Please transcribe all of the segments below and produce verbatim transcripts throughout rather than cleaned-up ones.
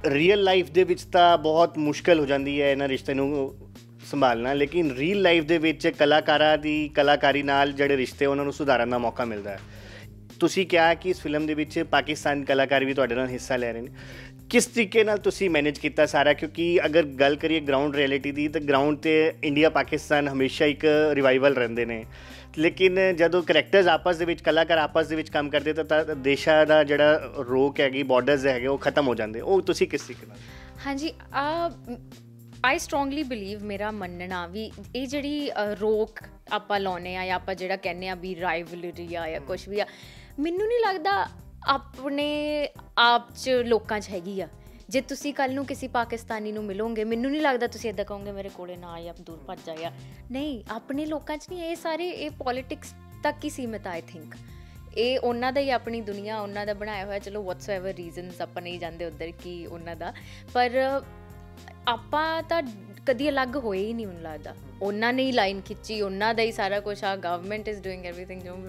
Real life ਦੇ ਵਿੱਚ ਤਾਂ ਬਹੁਤ ਮੁਸ਼ਕਿਲ ਹੋ ਜਾਂਦੀ ਹੈ ਇਹਨਾਂ ਰਿਸ਼ਤੇ ਨੂੰ ਸੰਭਾਲਣਾ, ਲੇਕਿਨ ਰੀਅਲ ਲਾਈਫ ਦੇ ਵਿੱਚ ਕਲਾਕਾਰਾਂ ਦੀ ਕਲਾਕਾਰੀ ਨਾਲ ਜਿਹੜੇ ਰਿਸ਼ਤੇ ਉਹਨਾਂ ਨੂੰ ਸੁਧਾਰਨ ਦਾ ਮੌਕਾ ਮਿਲਦਾ ਹੈ। ਤੁਸੀਂ ਕਿਹਾ ਕਿ ਇਸ ਫਿਲਮ ਦੇ ਵਿੱਚ ਪਾਕਿਸਤਾਨ ਕਲਾਕਾਰ ਵੀ ਤੁਹਾਡੇ ਨਾਲ ਹਿੱਸਾ ਲੈ ਰਹੇ ਨੇ, ਕਿਸ ਤਰੀਕੇ ਨਾਲ ਤੁਸੀਂ ਮੈਨੇਜ ਕੀਤਾ ਸਾਰਾ? ਕਿਉਂਕਿ ਅਗਰ ਗੱਲ ਕਰੀਏ ਗਰਾਊਂਡ ਰਿਐਲਿਟੀ ਦੀ ਤਾਂ ਗਰਾਊਂਡ 'ਤੇ ਇੰਡੀਆ ਪਾਕਿਸਤਾਨ ਹਮੇਸ਼ਾ ਇੱਕ ਰਿਵਾਈਵਲ ਰਹਿੰਦੇ ਨੇ, ਲੇਕਿਨ ਜਦੋਂ ਕਰੈਕਟਰਸ ਆਪਸ ਦੇ ਵਿੱਚ ਕਲਾਕਾਰ ਆਪਸ ਦੇ ਵਿੱਚ ਕੰਮ ਕਰਦੇ ਤਾਂ ਦੇਸ਼ਾਂ ਦਾ ਜਿਹੜਾ ਰੋਕ ਹੈਗੀ ਬਾਰਡਰਸ ਹੈਗੇ ਉਹ ਖਤਮ ਹੋ ਜਾਂਦੇ, ਉਹ ਤੁਸੀਂ ਕਿਸ ਤਰੀਕੇ ਨਾਲ? ਹਾਂਜੀ, ਆਈ ਸਟਰੋਂਗਲੀ ਬਿਲੀਵ, ਮੇਰਾ ਮੰਨਣਾ ਵੀ ਇਹ ਜਿਹੜੀ ਰੋਕ ਆਪਾਂ ਲਾਉਂਦੇ ਆ ਜਾਂ ਆਪਾਂ ਜਿਹੜਾ ਕਹਿੰਦੇ ਆ ਵੀ ਰਾਈਵਲਰੀ ਆ ਜਾਂ ਕੁਛ ਵੀ ਆ, ਮੈਨੂੰ ਨਹੀਂ ਲੱਗਦਾ ਆਪਣੇ ਆਪ 'ਚ ਲੋਕਾਂ 'ਚ ਹੈਗੀ ਆ। ਜੇ ਤੁਸੀਂ ਕੱਲ੍ਹ ਨੂੰ ਕਿਸੇ ਪਾਕਿਸਤਾਨੀ ਨੂੰ ਮਿਲੋਗੇ, ਮੈਨੂੰ ਨਹੀਂ ਲੱਗਦਾ ਤੁਸੀਂ ਇੱਦਾਂ ਕਹੋਗੇ ਮੇਰੇ ਕੋਲੇ ਨਾ ਜਾਂ ਦੂਰ ਭੱਜ ਜਾ, ਜਾਂ ਨਹੀਂ, ਆਪਣੇ ਲੋਕਾਂ 'ਚ ਨਹੀਂ। ਇਹ ਸਾਰੇ ਇਹ ਪੋਲੀਟਿਕਸ ਤੱਕ ਹੀ ਸੀਮਿਤ ਆ। ਆਈ ਥਿੰਕ ਇਹ ਉਹਨਾਂ ਦਾ ਹੀ, ਆਪਣੀ ਦੁਨੀਆ ਉਹਨਾਂ ਦਾ ਬਣਾਇਆ ਹੋਇਆ। ਚਲੋ ਵਟਸ ਐਵਰ ਰੀਜ਼ਨਸ, ਆਪਾਂ ਨਹੀਂ ਜਾਂਦੇ ਉੱਧਰ ਕੀ ਉਹਨਾਂ ਦਾ, ਪਰ ਆਪਾਂ ਤਾਂ ਕਦੀ ਅਲੱਗ ਹੋਏ ਹੀ ਨਹੀਂ। ਮੈਨੂੰ ਲੱਗਦਾ ਉਹਨਾਂ ਨੇ ਹੀ ਲਾਈਨ ਖਿੱਚੀ, ਉਹਨਾਂ ਦਾ ਹੀ ਸਾਰਾ ਕੁਛ ਆ, ਗਵਰਨਮੈਂਟ ਇਜ਼ ਡੂਇੰਗ ਐਵਰੀਥਿੰਗ ਜੋ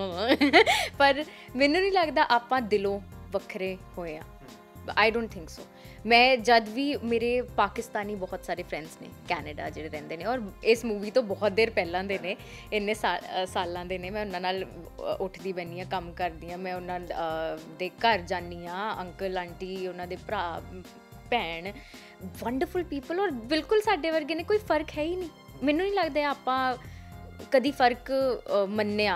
ਪਰ ਮੈਨੂੰ ਨਹੀਂ ਲੱਗਦਾ ਆਪਾਂ ਦਿਲੋਂ ਵੱਖਰੇ ਹੋਏ ਆ। I don't think so. ਮੈਂ ਜਦ ਵੀ, ਮੇਰੇ ਪਾਕਿਸਤਾਨੀ ਬਹੁਤ ਸਾਰੇ ਫਰੈਂਡਸ ਨੇ ਕੈਨੇਡਾ ਜਿਹੜੇ ਰਹਿੰਦੇ ਨੇ, ਔਰ ਇਸ ਮੂਵੀ ਤੋਂ ਬਹੁਤ ਦੇਰ ਪਹਿਲਾਂ ਦੇ ਨੇ, ਇੰਨੇ ਸਾਲ ਸਾਲਾਂ ਦੇ ਨੇ। ਮੈਂ ਉਹਨਾਂ ਨਾਲ ਉੱਠਦੀ ਬਹਿੰਦੀ ਹਾਂ, ਕੰਮ ਕਰਦੀ ਹਾਂ, ਮੈਂ ਉਹਨਾਂ ਦੇ ਘਰ ਜਾਂਦੀ ਹਾਂ, ਅੰਕਲ ਆਂਟੀ, ਉਹਨਾਂ ਦੇ ਭਰਾ ਭੈਣ, ਵੰਡਰਫੁਲ ਪੀਪਲ, ਔਰ ਬਿਲਕੁਲ ਸਾਡੇ ਵਰਗੇ ਨੇ, ਕੋਈ ਫ਼ਰਕ ਹੈ ਹੀ ਨਹੀਂ। ਮੈਨੂੰ ਨਹੀਂ ਲੱਗਦਾ ਆਪਾਂ ਕਦੀ ਫ਼ਰਕ ਮੰਨਿਆ,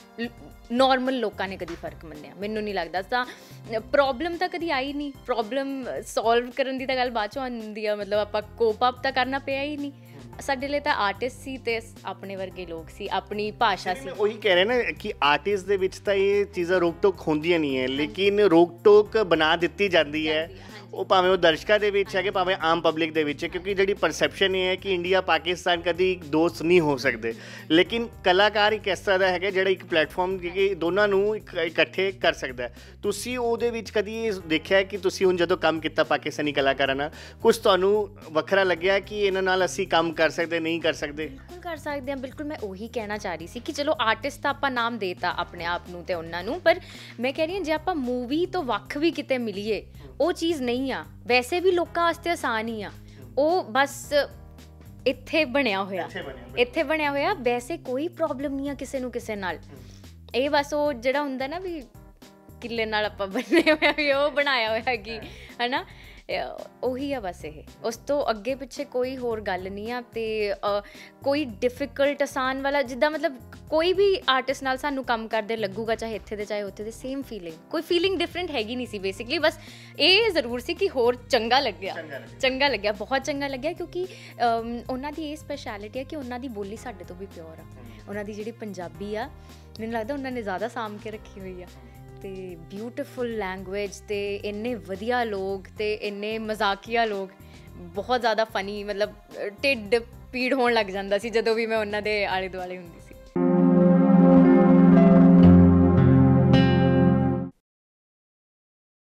ਨੋਰਮਲ ਲੋਕਾਂ ਨੇ ਕਦੀ ਫ਼ਰਕ ਮੰਨਿਆ, ਮੈਨੂੰ ਨਹੀਂ ਲੱਗਦਾ। ਤਾਂ ਪ੍ਰੋਬਲਮ ਤਾਂ ਕਦੀ ਆਈ ਨਹੀਂ। ਪ੍ਰੋਬਲਮ ਸੋਲਵ ਕਰਨ ਦੀ ਤਾਂ ਗੱਲ ਬਾਅਦ 'ਚੋਂ ਆਉਂਦੀ ਆ, ਮਤਲਬ ਆਪਾਂ ਕੋਪ ਅਪ ਤਾਂ ਕਰਨਾ ਪਿਆ ਹੀ ਨਹੀਂ। ਸਾਡੇ ਲਈ ਤਾਂ ਆਰਟਿਸਟ ਸੀ ਅਤੇ ਆਪਣੇ ਵਰਗੇ ਲੋਕ ਸੀ, ਆਪਣੀ ਭਾਸ਼ਾ ਸੀ। ਉਹੀ ਕਹਿ ਰਹੇ ਨਾ ਕਿ ਆਰਟਿਸਟ ਦੇ ਵਿੱਚ ਤਾਂ ਇਹ ਚੀਜ਼ਾਂ ਰੋਕ ਟੋਕ ਹੁੰਦੀਆਂ ਨਹੀਂ ਹੈ, ਲੇਕਿਨ ਰੋਕ ਟੋਕ ਬਣਾ ਦਿੱਤੀ ਜਾਂਦੀ ਹੈ। ਉਹ ਭਾਵੇਂ ਉਹ ਦਰਸ਼ਕਾਂ ਦੇ ਵਿੱਚ ਹੈ ਕਿ ਭਾਵੇਂ ਆਮ ਪਬਲਿਕ ਦੇ ਵਿੱਚ ਹੈ, ਕਿਉਂਕਿ ਜਿਹੜੀ ਪਰਸੈਪਸ਼ਨ ਇਹ ਹੈ ਕਿ ਇੰਡੀਆ ਪਾਕਿਸਤਾਨ ਕਦੀ ਦੋਸਤ ਨਹੀਂ ਹੋ ਸਕਦੇ, ਲੇਕਿਨ ਕਲਾਕਾਰ ਇੱਕ ਇਸ ਤਰ੍ਹਾਂ ਦਾ ਹੈਗਾ ਜਿਹੜਾ ਇੱਕ ਪਲੇਟਫਾਰਮ ਕਿ ਦੋਨਾਂ ਨੂੰ ਇਕੱਠੇ ਕਰ ਸਕਦਾ ਹੈ। ਤੁਸੀਂ ਉਹਦੇ ਵਿੱਚ ਕਦੀ ਇਹ ਦੇਖਿਆ ਕਿ ਤੁਸੀਂ ਹੁਣ ਜਦੋਂ ਕੰਮ ਕੀਤਾ ਪਾਕਿਸਤਾਨੀ ਕਲਾਕਾਰਾਂ ਨਾਲ, ਕੁਛ ਤੁਹਾਨੂੰ ਵੱਖਰਾ ਲੱਗਿਆ ਕਿ ਇਹਨਾਂ ਨਾਲ ਅਸੀਂ ਕੰਮ ਕਰ ਸਕਦੇ, ਨਹੀਂ ਕਰ ਸਕਦੇ? ਬਿਲਕੁਲ ਕਰ ਸਕਦੇ ਹਾਂ, ਬਿਲਕੁਲ। ਮੈਂ ਉਹੀ ਕਹਿਣਾ ਚਾਹ ਰਹੀ ਸੀ ਕਿ ਚਲੋ ਆਰਟਿਸਟ ਤਾਂ ਆਪਾਂ ਨਾਮ ਦੇ ਤਾ ਆਪਣੇ ਆਪ ਨੂੰ ਅਤੇ ਉਹਨਾਂ ਨੂੰ, ਪਰ ਮੈਂ ਕਹਿ ਰਹੀ ਹਾਂ ਜੇ ਆਪਾਂ ਮੂਵੀ ਤੋਂ ਵੱਖ ਵੀ ਕਿਤੇ ਮਿਲੀਏ, ਉਹ ਚੀਜ਼ ਨਹੀਂ ਆ। ਵੈਸੇ ਵੀ ਲੋਕਾਂ ਵਾਸਤੇ ਆਸਾਨ ਹੀ ਆ, ਉਹ ਬਸ ਇੱਥੇ ਬਣਿਆ ਹੋਇਆ, ਇੱਥੇ ਬਣਿਆ ਹੋਇਆ। ਵੈਸੇ ਕੋਈ ਪ੍ਰੋਬਲਮ ਨਹੀਂ ਆ ਕਿਸੇ ਨੂੰ ਕਿਸੇ ਨਾਲ। ਇਹ ਬਸ ਉਹ ਜਿਹੜਾ ਹੁੰਦਾ ਨਾ ਵੀ ਕਿੱਲੇ ਨਾਲ ਆਪਾਂ ਬੰਨੇ ਹੋਇਆ ਵੀ ਉਹ ਬਣਾਇਆ ਹੋਇਆ ਕਿ ਹੈ ਨਾ, ਉਹੀ ਆ ਬਸ। ਇਹ ਉਸ ਤੋਂ ਅੱਗੇ ਪਿੱਛੇ ਕੋਈ ਹੋਰ ਗੱਲ ਨਹੀਂ ਆ। ਅਤੇ ਕੋਈ ਡਿਫੀਕਲਟ ਆਸਾਨ ਵਾਲਾ, ਜਿੱਦਾਂ ਮਤਲਬ ਕੋਈ ਵੀ ਆਰਟਿਸਟ ਨਾਲ ਸਾਨੂੰ ਕੰਮ ਕਰਦੇ ਲੱਗੂਗਾ, ਚਾਹੇ ਇੱਥੇ ਦੇ ਚਾਹੇ ਉੱਥੇ ਦੇ, ਸੇਮ ਫੀਲਿੰਗ, ਕੋਈ ਫੀਲਿੰਗ ਡਿਫਰੈਂਟ ਹੈਗੀ ਨਹੀਂ ਸੀ ਬੇਸਿਕਲੀ। ਬਸ ਇਹ ਜ਼ਰੂਰ ਸੀ ਕਿ ਹੋਰ ਚੰਗਾ ਲੱਗਿਆ, ਚੰਗਾ ਲੱਗਿਆ, ਬਹੁਤ ਚੰਗਾ ਲੱਗਿਆ, ਕਿਉਂਕਿ ਉਹਨਾਂ ਦੀ ਇਹ ਸਪੈਸ਼ਲਿਟੀ ਹੈ ਕਿ ਉਹਨਾਂ ਦੀ ਬੋਲੀ ਸਾਡੇ ਤੋਂ ਵੀ ਪਿਓਰ ਆ। ਉਹਨਾਂ ਦੀ ਜਿਹੜੀ ਪੰਜਾਬੀ ਆ, ਮੈਨੂੰ ਲੱਗਦਾ ਉਹਨਾਂ ਨੇ ਜ਼ਿਆਦਾ ਸਾਂਭ ਕੇ ਰੱਖੀ ਹੋਈ ਆ। ਅਤੇ ਬਿਊਟੀਫੁਲ ਲੈਂਗੁਏਜ, ਅਤੇ ਇੰਨੇ ਵਧੀਆ ਲੋਕ, ਅਤੇ ਇੰਨੇ ਮਜ਼ਾਕੀਆ ਲੋਕ, ਬਹੁਤ ਜ਼ਿਆਦਾ ਫਨੀ। ਮਤਲਬ ਢਿੱਡ ਪੀੜ ਹੋਣ ਲੱਗ ਜਾਂਦਾ ਸੀ ਜਦੋਂ ਵੀ ਮੈਂ ਉਹਨਾਂ ਦੇ ਆਲੇ ਦੁਆਲੇ ਹੁੰਦੀ ਸੀ।